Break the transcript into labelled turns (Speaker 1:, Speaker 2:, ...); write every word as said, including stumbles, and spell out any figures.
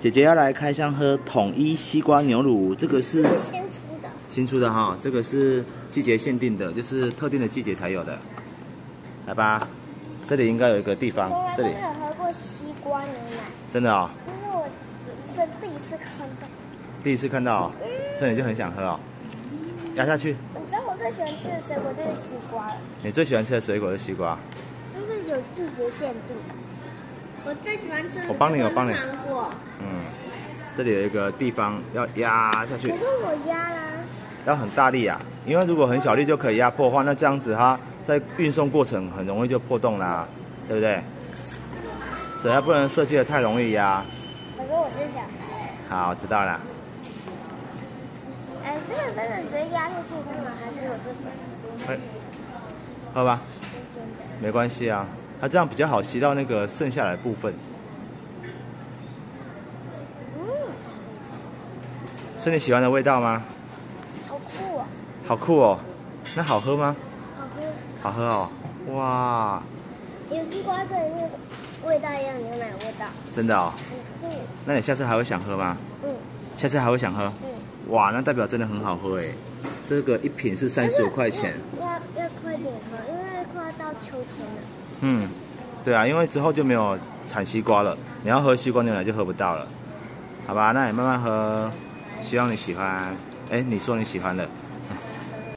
Speaker 1: 姐姐要来开箱喝统一西瓜牛乳，这个是
Speaker 2: 新出的，
Speaker 1: 新出的哈，这个是季节限定的，就是特定的季节才有的。来吧，这里应该有一个地方，这里
Speaker 2: 从来都没有喝过西瓜牛奶，
Speaker 1: 真的哦，
Speaker 2: 这是我这第一次看到，
Speaker 1: 第一次看到、哦，所以你就很想喝哦。压下去。
Speaker 2: 你知道我最喜欢吃的水果就是西瓜了，
Speaker 1: 你最喜欢吃的水果是西瓜？
Speaker 2: 就是有季节限定。我最喜欢吃的
Speaker 1: 我帮你，我帮你。
Speaker 2: 芒果。
Speaker 1: 嗯，这里有一个地方要压下去。
Speaker 2: 可是我压啦。
Speaker 1: 要很大力啊，因为如果很小力就可以压破的话，那这样子它在运送过程很容易就破洞啦，对不对？所以它不能设计的太容易压。
Speaker 2: 可是我就想，
Speaker 1: 好，知道了。
Speaker 2: 哎，这个真的直接压下去干嘛？还是有这种？
Speaker 1: 哎，喝吧，没关系啊，它这样比较好吸到那个剩下来的部分。
Speaker 2: 嗯，
Speaker 1: 是你喜欢的味道吗？
Speaker 2: 好酷哦！
Speaker 1: 好酷哦，那好喝吗？
Speaker 2: 好喝。
Speaker 1: 好喝哦，哇！
Speaker 2: 有西瓜这里那个味道一样牛奶味道。
Speaker 1: 真的哦。
Speaker 2: 很酷。
Speaker 1: 那你下次还会想喝吗？
Speaker 2: 嗯。
Speaker 1: 下次还会想喝？
Speaker 2: 嗯。
Speaker 1: 哇，那代表真的很好喝哎！这个一瓶是三十五块钱。
Speaker 2: 要要快点喝，因为快要到秋天了。
Speaker 1: 嗯，对啊，因为之后就没有产西瓜了，你要喝西瓜牛奶就喝不到了，好吧？那你慢慢喝，希望你喜欢。哎，你说你喜欢的。